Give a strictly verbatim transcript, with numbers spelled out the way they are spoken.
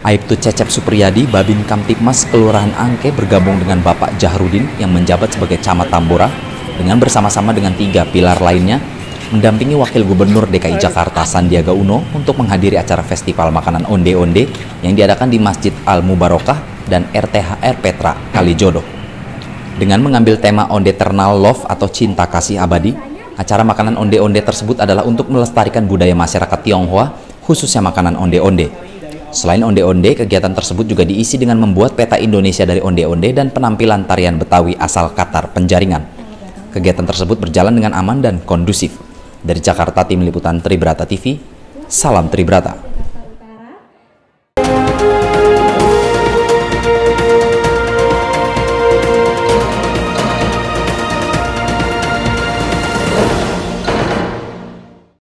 Aibtu Cecep Supriyadi, Babin Kamtipmas Kelurahan Angke bergabung dengan Bapak Jahrudin yang menjabat sebagai Camat Tambora dengan bersama-sama dengan tiga pilar lainnya mendampingi Wakil Gubernur D K I Jakarta Sandiaga Uno untuk menghadiri acara festival makanan onde-onde yang diadakan di Masjid Al-Mubarokah dan R T H R Petra Kalijodo. Dengan mengambil tema Onde Eternal Love atau cinta kasih abadi, acara makanan onde-onde tersebut adalah untuk melestarikan budaya masyarakat Tionghoa, khususnya makanan onde-onde. Selain onde-onde, kegiatan tersebut juga diisi dengan membuat peta Indonesia dari onde-onde dan penampilan tarian Betawi asal Qatar Penjaringan. Kegiatan tersebut berjalan dengan aman dan kondusif. Dari Jakarta, Tim Liputan Tribrata T V, salam Tribrata.